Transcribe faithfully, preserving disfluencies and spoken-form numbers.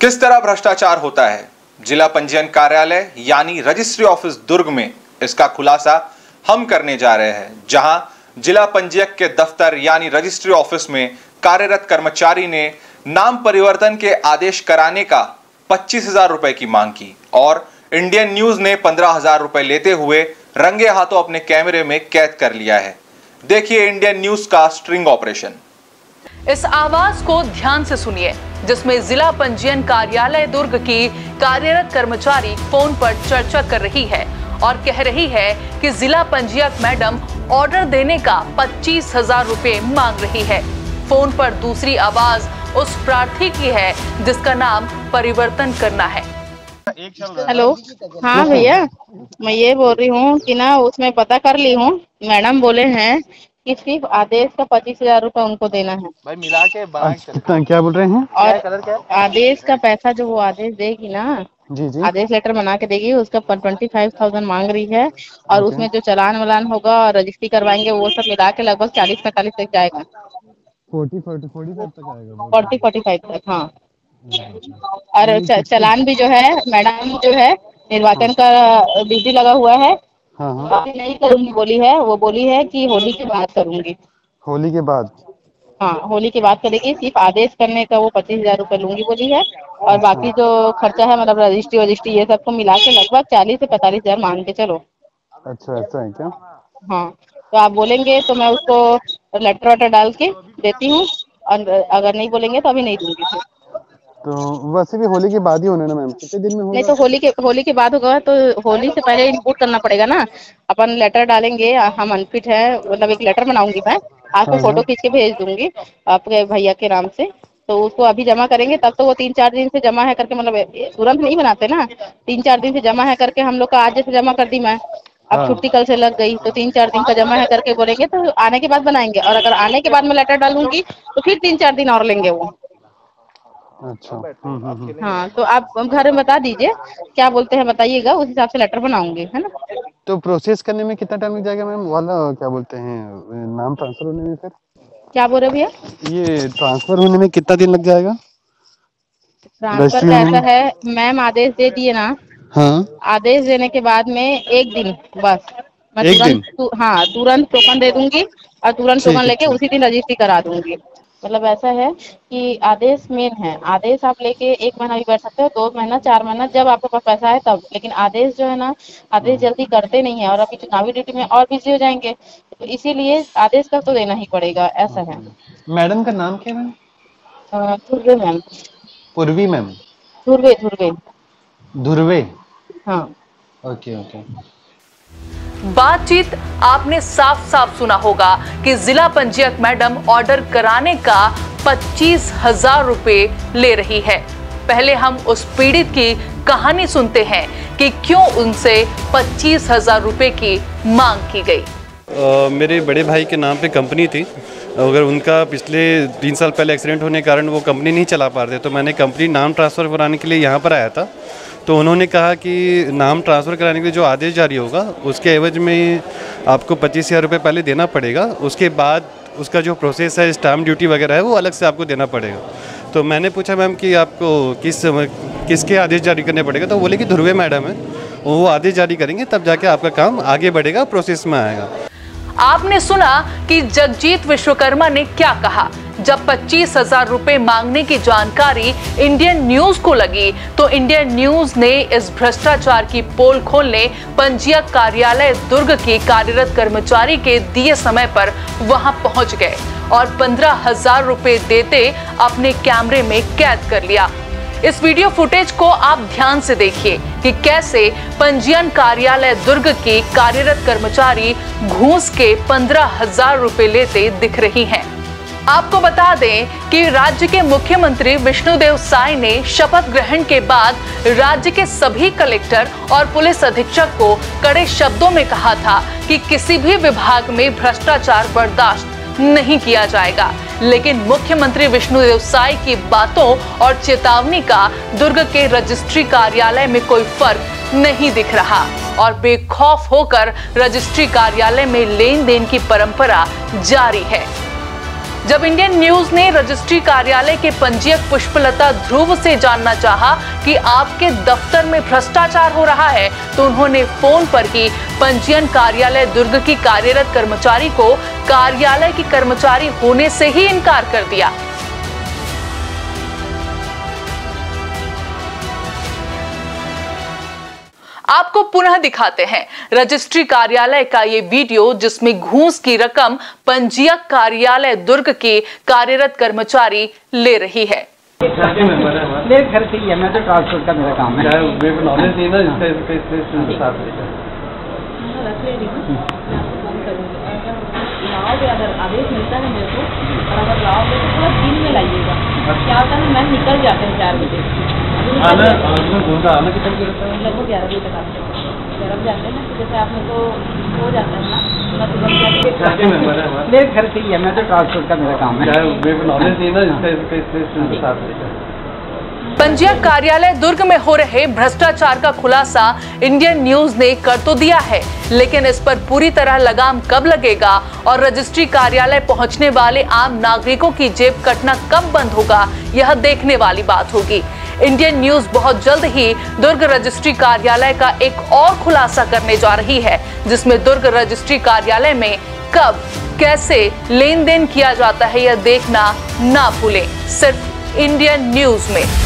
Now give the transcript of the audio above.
किस तरह भ्रष्टाचार होता है जिला पंजीयन कार्यालय यानी रजिस्ट्री ऑफिस दुर्ग में, इसका खुलासा हम करने जा रहे हैं। जहां जिला पंजीयक के दफ्तर यानी रजिस्ट्री ऑफिस में कार्यरत कर्मचारी ने नाम परिवर्तन के आदेश कराने का पच्चीस हजार रुपए की मांग की और इंडियन न्यूज ने पंद्रह हजार रुपए लेते हुए रंगे हाथों अपने कैमरे में कैद कर लिया है। देखिए इंडियन न्यूज का स्ट्रिंग ऑपरेशन। इस आवाज को ध्यान से सुनिए, जिसमें जिला पंजीयन कार्यालय दुर्ग की कार्यरत कर्मचारी फोन पर चर्चा कर रही है और कह रही है कि जिला पंजीयक मैडम ऑर्डर देने का पच्चीस हजार रुपए मांग रही है। फोन पर दूसरी आवाज उस प्रार्थी की है जिसका नाम परिवर्तन करना है। हेलो, हाँ भैया, मैं ये बोल रही हूँ कि ना उसमें पता कर ली हूँ, मैडम बोले हैं कि सिर्फ आदेश का पच्चीस हजार रूपए उनको देना है। भाई मिला के अच्छा, क्या बोल रहे हैं? और कलर क्या? आदेश का पैसा जो वो आदेश देगी ना, जी जी, आदेश लेटर बना के देगी, उसका ट्वेंटी फाइव थाउजेंड मांग रही है। और उसमें जो चलान वलान होगा और रजिस्ट्री करवाएंगे वो सब मिला के लगभग चालीस पैंतालीस तक जाएगा। फोर्टी फोर्टी फोर्टी फाइव तक आएगा। फोर्टी फोर्टी फाइव तक, हाँ। और च, चलान भी जो है मैडम जो है निर्वाचन का ड्यूटी लगा हुआ है, हाँ हाँ, अभी नहीं करूंगी बोली है। वो बोली है कि होली के बाद करूंगी। होली के बाद? हाँ, होली के बाद करेगी। सिर्फ आदेश करने का वो पच्चीस हजार रूपए लूंगी बोली है। और बाकी जो खर्चा है मतलब रजिस्ट्री वजिस्ट्री ये सबको मिला के लगभग चालीस से पैंतालीस हजार मान के चलो। अच्छा, ऐसा है क्या? हाँ, तो आप बोलेंगे तो मैं उसको लेटर वेटर डाल के देती हूँ, और अगर नहीं बोलेंगे तो अभी नहीं दूंगी। तो वैसे भी होली के बाद ही होने ना मैम, कितने दिन में होगा? नहीं तो होली के होली के बाद होगा, तो होली से पहले इनपुट करना पड़ेगा ना। अपन लेटर डालेंगे, हम अनफिट है, मतलब एक लेटर बनाऊंगी मैं, आपको फोटो खींच के भेज दूंगी आपके भैया के नाम से। तो उसको अभी जमा करेंगे, तब तो वो तीन चार दिन से जमा है करके, मतलब तुरंत नहीं बनाते ना, तीन चार दिन से जमा है करके हम लोग का आज जैसे जमा कर दी मैं, अब छुट्टी कल से लग गई तो तीन चार दिन का जमा है करके बोलेंगे तो आने के बाद बनाएंगे। और अगर आने के बाद मैं लेटर डालूंगी तो फिर तीन चार दिन और लेंगे वो। अच्छा, हम्म हम्म, हाँ, तो आप घर में बता दीजिए क्या बोलते हैं, बताइएगा, उस हिसाब से लेटर बनाऊंगी, है ना। तो प्रोसेस करने में कितना टाइम लग जाएगा मैम? वाला क्या बोलते हैं, नाम ट्रांसफर होने में? फिर क्या बोल रहे भैया? ये ट्रांसफर होने में कितना दिन लग जाएगा? ट्रांसफर का ऐसा है, मैम आदेश दे दिए ना, हाँ, आदेश देने के बाद में एक दिन बस मैं एक तुरंत तु, हाँ तुरंत टोकन दे दूंगी और तुरंत टोकन लेके उसी दिन रजिस्ट्री करा दूंगी। मतलब ऐसा है कि आदेश मेन है, आदेश आप लेके एक महीना भी बैठ सकते हो, दो महीना चार महीना, जब आपके पास पैसा है तब। लेकिन आदेश जो है ना, आदेश जल्दी करते नहीं है और अभी चुनावी ड्यूटी में और बिजी हो जाएंगे, तो इसीलिए आदेश का तो देना ही पड़ेगा, ऐसा है। मैडम का नाम क्या है? धुर्वे मैम। पूर्वी मैम? धुर्वे धुर्वे धुर्वे, हाँ। Okay okay. बातचीत आपने साफ साफ सुना होगा कि जिला पंजीयक मैडम ऑर्डर कराने का पच्चीस हजार रुपए ले रही है। पहले हम उस पीड़ित की कहानी सुनते हैं कि क्यों उनसे पच्चीस हजार रुपए की मांग की गई। आ, मेरे बड़े भाई के नाम पे कंपनी थी, अगर उनका पिछले तीन साल पहले एक्सीडेंट होने के कारण वो कंपनी नहीं चला पा रहे, तो मैंने कंपनी नाम ट्रांसफ़र कराने के लिए यहाँ पर आया था। तो उन्होंने कहा कि नाम ट्रांसफ़र कराने के लिए जो आदेश जारी होगा उसके एवज में आपको पच्चीस हज़ार रुपये पहले देना पड़ेगा, उसके बाद उसका जो प्रोसेस है स्टाम्प ड्यूटी वगैरह है वो अलग से आपको देना पड़ेगा। तो मैंने पूछा मैम कि आपको किस किसके आदेश जारी करने पड़ेगा, तो बोले कि धुर्वे मैडम है, वो आदेश जारी करेंगे तब जाके आपका काम आगे बढ़ेगा, प्रोसेस में आएगा। आपने सुना कि जगजीत विश्वकर्मा ने क्या कहा। जब पच्चीस हजार रुपए मांगने की जानकारी इंडियन न्यूज को लगी तो इंडियन न्यूज ने इस भ्रष्टाचार की पोल खोलने पंजीयक कार्यालय दुर्ग की कार्यरत कर्मचारी के दिए समय पर वहां पहुंच गए और पंद्रह हजार रुपए देते अपने कैमरे में कैद कर लिया। इस वीडियो फुटेज को आप ध्यान से देखिए कि कैसे पंजीयन कार्यालय दुर्ग की कार्यरत कर्मचारी घूस के पंद्रह हजार रुपए लेते दिख रही हैं। आपको बता दें कि राज्य के मुख्यमंत्री विष्णुदेव साय ने शपथ ग्रहण के बाद राज्य के सभी कलेक्टर और पुलिस अधीक्षक को कड़े शब्दों में कहा था कि किसी भी विभाग में भ्रष्टाचार बर्दाश्त नहीं किया जाएगा। लेकिन मुख्यमंत्री विष्णुदेव साय की बातों और चेतावनी का दुर्ग के रजिस्ट्री कार्यालय में कोई फर्क नहीं दिख रहा और बेखौफ होकर रजिस्ट्री कार्यालय में लेन देन की परंपरा जारी है। जब इंडियन न्यूज ने रजिस्ट्री कार्यालय के पंजीयक पुष्पलता ध्रुव से जानना चाहा कि आपके दफ्तर में भ्रष्टाचार हो रहा है, तो उन्होंने फोन पर ही पंजीयन कार्यालय दुर्ग की कार्यरत कर्मचारी को कार्यालय की कर्मचारी होने से ही इनकार कर दिया। आपको पुनः दिखाते हैं रजिस्ट्री कार्यालय का ये वीडियो, जिसमें घूस की रकम पंजीयक कार्यालय दुर्ग की कार्यरत कर्मचारी ले रही है। मेरे घर से ही है, मैं तो ट्रांसपोर्ट का मेरा काम है। नॉलेज नहीं ना, इसका इसका इसके साथ लाओगे, अगर आदेश मिलता है मेरे को, और अगर लाओगे तो थोड़ा दिन में लाइएगा। क्या होता है, मैम निकल जाते हैं चार बजे, आना आना कितना बजे रहता है? लगभग ग्यारह बजे तक आते हैं। ग्यारह जाते हैं ना, तो जैसे आपने तो हो जाता है ना, मैं तुरंत मेरे घर से ही है, मैं तो ट्रांसपोर्ट का मेरा काम है। नॉलेज नहीं ना, इसका इसका इसके साथ पंजीयक कार्यालय दुर्ग में हो रहे भ्रष्टाचार का खुलासा इंडियन न्यूज ने कर तो दिया है, लेकिन इस पर पूरी तरह लगाम कब लगेगा और रजिस्ट्री कार्यालय पहुंचने वाले आम नागरिकों की जेब कटना कब बंद होगा, यह देखने वाली बात होगी। इंडियन न्यूज बहुत जल्द ही दुर्ग रजिस्ट्री कार्यालय का एक और खुलासा करने जा रही है, जिसमें दुर्ग रजिस्ट्री कार्यालय में कब कैसे लेन देन किया जाता है, यह देखना ना भूलें, सिर्फ इंडियन न्यूज में।